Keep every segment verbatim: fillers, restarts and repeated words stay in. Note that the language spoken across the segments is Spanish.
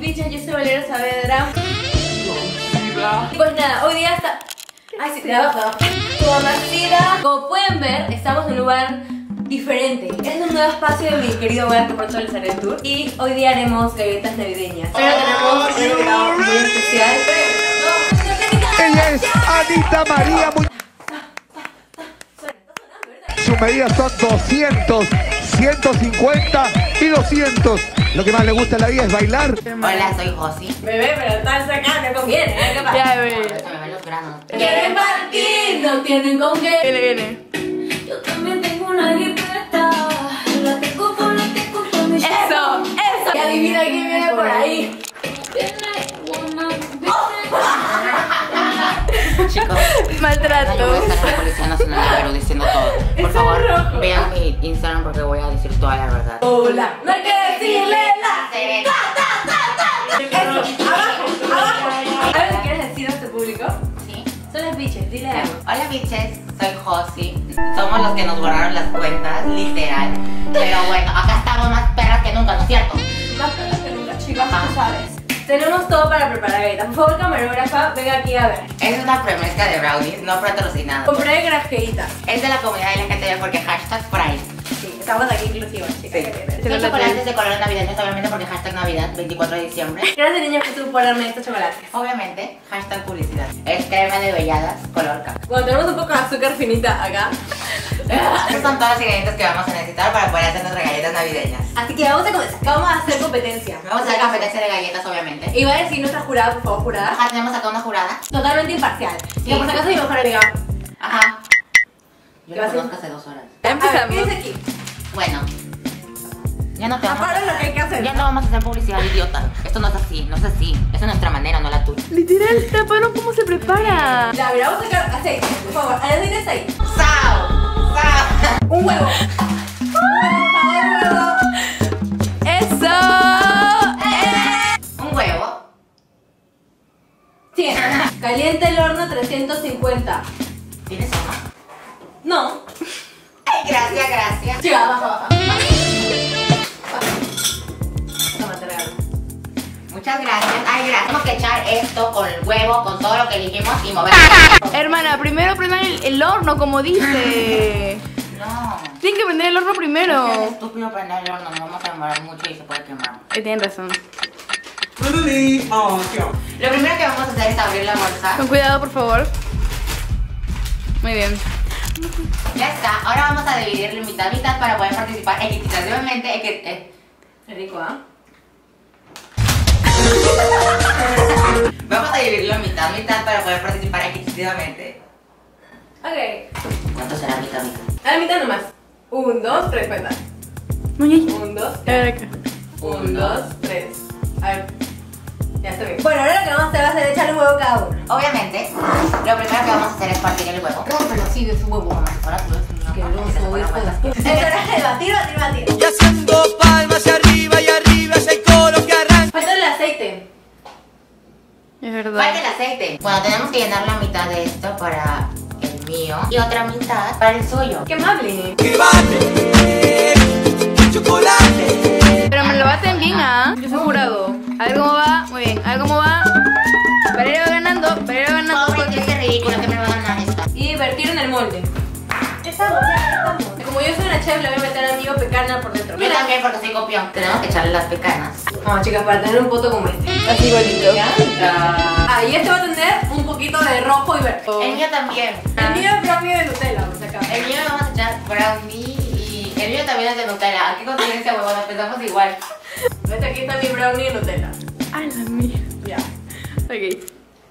bichas, yo soy Valeria Saavedra. Pues nada, hoy día está... Ay, sí, de abajo, de abajo. Conocida. Como pueden ver, estamos en un lugar diferente. Es un nuevo espacio de mi querido hogar que pronto les haré el tour. Y hoy día haremos galletas navideñas. Pero tenemos un invitado muy especial. Ella es Anita María Muñoz. Sus medidas son doscientos, ciento cincuenta y doscientos. Lo que más le gusta en la vida es bailar. Hola, soy Josi. Bebé, pero están sacando, no conviene, ¿eh? ¿Qué pasa? Ya, bebé. Me ven los granos. Quieren partir, no tienen con qué. Viene, viene. Yo también tengo una libreta. La tengo con la tengo con mi... Eso, eso. Y adivina quién viene por ahí. Chicos, Maltrato. yo voy a estar en la Policía Nacional de Perú diciendo todo. Por Está favor, rojo. vean mi Instagram porque voy a decir toda la verdad. Hola, no hay que decirle la... Eso, abajo, abajo. ¿Sabes qué quieres decir a este público? ¿Sí? Son las biches, dile algo. Hola bitches, soy Josi. Somos los que nos borraron las cuentas, literal. Pero bueno, acá estamos más perras que nunca, ¿no es cierto? Más perros que nunca, chicas, tú sabes. Tenemos todo para preparar galletas. Por favor, camarógrafa, venga aquí a ver. Es una promesa de brownies, no patrocinada. Compré grajeitas. Es de la comunidad L G T B porque hashtag Pride. Sí, estamos aquí inclusivos, chicas. Sí. Son chocolates de colores navideños, obviamente porque hashtag Navidad, veinticuatro de diciembre. Gracias, niños, que tú por darme estos chocolates. Obviamente, hashtag publicidad. Es crema de velladas, color caca. Bueno, tenemos un poco de azúcar finita acá. Estos son todos los ingredientes que vamos a necesitar para poder hacer nuestras galletas navideñas. Así que vamos a comenzar. Vamos a hacer competencia. Vamos a hacer competencia de galletas, obviamente. Y va a decir nuestra jurada, por favor, jurada. Ajá, tenemos acá una jurada. Totalmente imparcial. Y por si acaso mi mejor amiga. Ajá. Yo ¿Qué la vas a conozco hace dos horas. Ya A ver, empezamos. ¿qué dice aquí? Bueno. Ya no te vamos Ahora a... lo que hay que hacer. Ya no vamos a hacer publicidad, idiota. Esto no es así, no es así. Esa es nuestra manera, no la tuya. Literal, taparon cómo se prepara. Ya, mira, vamos a sacar aceite, por favor. ¿A dónde está ahí? ¡Sao! ¡Sao! Un huevo. Un huevo, por favor, un huevo. Eso. Un huevo. Sigue. Caliente el horno a trescientos cincuenta. ¿Tienes una? No. Ay, gracias, gracias. Chica, baja, baja. Toma, te regalo. Muchas gracias. Ay, gracias. Tenemos que echar esto con el huevo, con todo lo que dijimos y mover. Hermana, primero prendan el, el horno, como dice. No. Tienen que prender el horno Es primero. estúpido prender el horno, nos vamos a demorar mucho y se puede quemar. Eh, tienen razón. Lo primero que vamos a hacer es abrir la bolsa. Con cuidado, por favor. Muy bien. Ya está. Ahora vamos a dividirlo en mitad mitad para poder participar equitativamente. equi- eh. Qué rico, ¿ah? Vamos a dividirlo en mitad mitad para poder participar equitativamente. Ok. ¿Cuánto será mitad mitad? A la mitad nomás. Un, dos, tres, cuenta. Muy bien. Un, dos, A ver acá. un, dos, tres. A ver. Ya está bien. Bueno, ahora lo que vamos a hacer va a ser echarle un huevo cada uno. Obviamente, lo primero que vamos a hacer es partir el huevo. Rómpelo así de su huevo. Como si fuera tú, no, Que no, no que se soy pone hijo de buena. puta. Es hora de batir, batir, batir. Y haciendo palmas hacia arriba y arriba es el coro que arranca. Falta el aceite. Es verdad. Falta el aceite. Bueno, tenemos que llenar la mitad de esto para el mío y otra mitad para el suyo. Qué amable. Que bate, chocolate. Pero me lo baten bien, ¿ah? Yo soy jurado. A ver cómo va. Muy bien. A ver cómo va. Valeria va ganando. Valeria va ganando. Pobre, qué ridículo que me va a ganar esta. Y vertir en el molde. Estamos, ya estamos. Como yo soy una chef, le voy a meter al mío pecarna por dentro. Yo también porque soy copión. Tenemos que echarle las pecanas. Vamos, chicas, para tener un poto como este. Así bonito. Ah, y este va a tener un poquito de rojo y verde. El mío también. El mío es brownie de Nutella, por si acaso. El mío le vamos a echar brownie y el mío también es de Nutella. ¿A qué coincidencia, huevona? Pensamos igual. Este aquí está mi brownie de Nutella. Ay, la mía. Ya. Ok.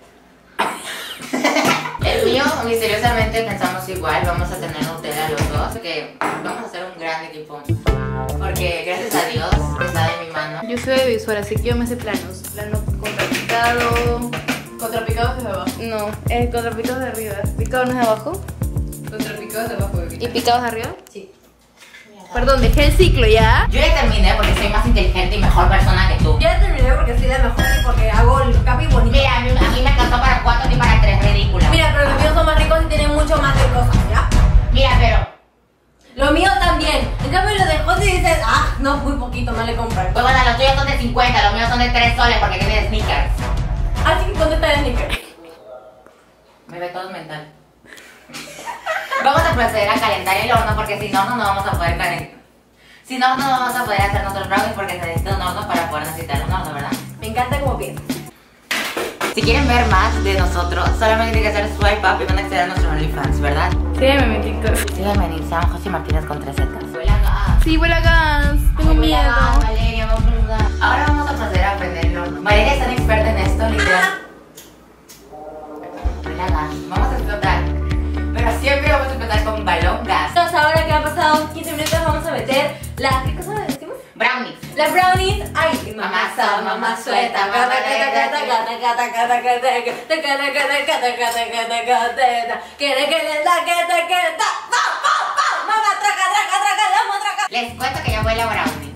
El mío, misteriosamente, pensamos igual. Vamos a tener Nutella los dos. Así que vamos a hacer un gran equipo. Porque gracias a Dios está de mi mano. Yo soy de visual, así que yo me sé planos. Plano contrapicado. Contrapicados desde abajo. No, eh, contrapicados de arriba. Picados de abajo. Contrapicados de abajo, bebé. ¿Y picados de arriba? Sí. Perdón, dejé el ciclo ya. Yo ya terminé porque soy más inteligente y mejor persona que tú. Ya terminé porque soy la mejor y porque hago el capi bonito. Mira, a mí, a mí me alcanzó para cuatro y para tres, ridícula. Mira, pero los míos son más ricos y tienen mucho más de cosas, ¿ya? Mira, pero Lo mío también. En cambio lo de José dices, ah, no, muy poquito, no le compran. pues bueno, los tuyos son de cincuenta, los míos son poner tres soles porque tiene sneakers. Así que ¿dónde está el sneaker? Me ve todo mental. Vamos a proceder a calentar el horno porque si no, no, no vamos a poder calentar. Si no, no vamos a poder hacer nuestros brownies porque se necesita un horno para poder necesitar un horno, ¿verdad? Me encanta como piensas. Si quieren ver más de nosotros, solamente tienen que hacer swipe up y van a acceder a nuestros OnlyFans, ¿verdad? Sígueme en TikTok. Síganme en Instagram, José Martínez con tres zetas. Huele a gas. Sí, huele a gas. Tengo Huele miedo. a gas, Valeria, vamos a probar. Ahora vamos a proceder a prender el horno. Valeria es tan experta en esto, literal. Huele a gas. Vamos a explotar. Pero siempre vamos a explotar con balón gas. Entonces ahora que han pasado quince minutos vamos a meter la... ¿Qué cosa decimos? Brownies. Las brownies. Ay, Mamá sa, mamá suelta, mamá Quiere que le da que te queda. Mamá traca, traca, traca, vamos traca. Les cuento que ya huele a brownie.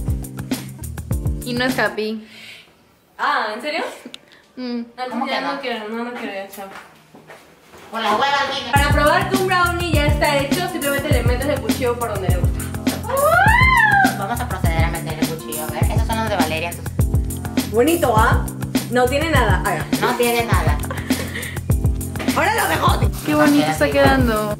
Y no es happy. Ah, ¿en serio? Mm. Entonces ¿Cómo que ya no? no quiero, no, no quiero ya, chao. Con las huevas, niña. Para probar que un brownie ya está hecho, simplemente le metes el cuchillo por donde le gusta. Vamos a proceder a meter el cuchillo. A ver, esos son los de Valeria. Entonces, Bonito, ¿ah? No tiene nada. Haga. no tiene nada. Ahora lo dejo. Qué bonito está quedando.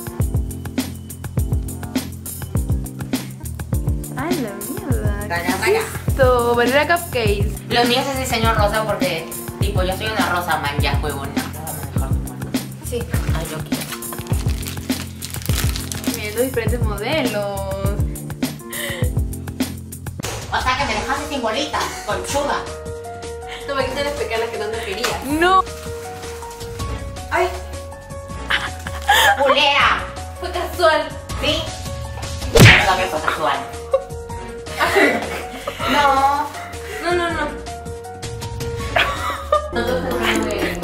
Ay, la mierda. Vaya, ¿Qué vaya. es esto? Valera Cupcakes. Los míos es diseño rosa porque, tipo, yo soy una rosa man, ya juego una. Dame mejor tu mano. Sí. Ay, yo quiero. Miren los diferentes modelos. O sea que me dejaste sin bolitas, conchuda. No me quitan las pequeñas que tanto querías. No. Ay, ¡Culera! fue casual. ¿Sí? Pero también fue sexual. No. No, no, no. No te jugando de...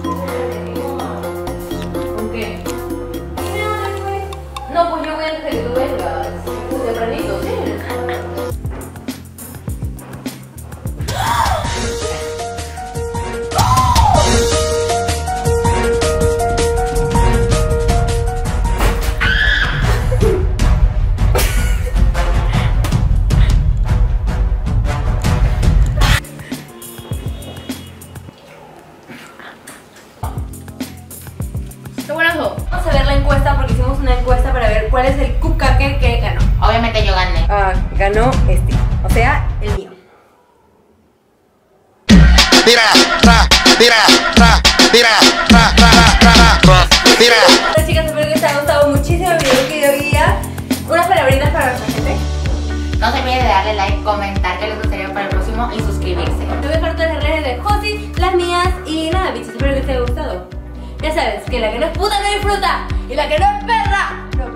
¿Con qué? No, pues yo voy antes de que tú vengas. Tempranito, sí. Qué buenazo. Vamos a ver la encuesta porque hicimos una encuesta para ver cuál es el cupcake que ganó. Obviamente yo gané. Ah, ganó este. O sea, el mío. Tira, tra, tira, tra, tira, tra, tra, tra, tra, tira. Hola chicas, espero que les haya gustado muchísimo el video que hoy día. Unas palabritas para nuestra gente. No se olviden de darle like, comentar qué les gustaría para el próximo y suscribirse. Te voy a dejar todas las redes de Josi, las mías y nada, bichos, espero que les haya gustado. Ya sabes que la que no es puta no disfruta y la que no es perra no